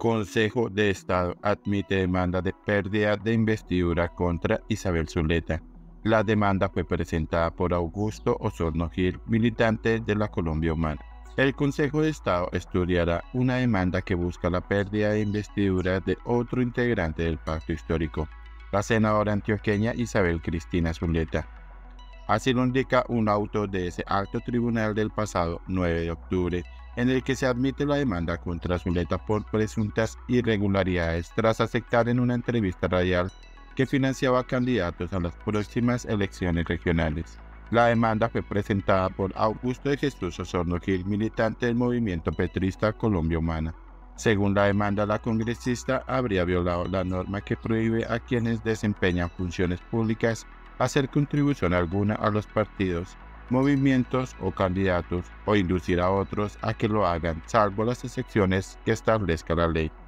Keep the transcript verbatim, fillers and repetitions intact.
Consejo de Estado admite demanda de pérdida de investidura contra Isabel Zuleta. La demanda fue presentada por Augusto Osorno Gil, militante de la Colombia Humana. El Consejo de Estado estudiará una demanda que busca la pérdida de investidura de otro integrante del pacto histórico, la senadora antioqueña Isabel Cristina Zuleta. Así lo indica un auto de ese alto tribunal del pasado nueve de octubre, en el que se admite la demanda contra Zuleta por presuntas irregularidades tras aceptar en una entrevista radial que financiaba candidatos a las próximas elecciones regionales. La demanda fue presentada por Augusto de Jesús Osorno Gil, militante del movimiento petrista Colombia Humana. Según la demanda, la congresista habría violado la norma que prohíbe a quienes desempeñan funciones públicas hacer contribución alguna a los partidos, movimientos o candidatos, o inducir a otros a que lo hagan, salvo las excepciones que establezca la ley.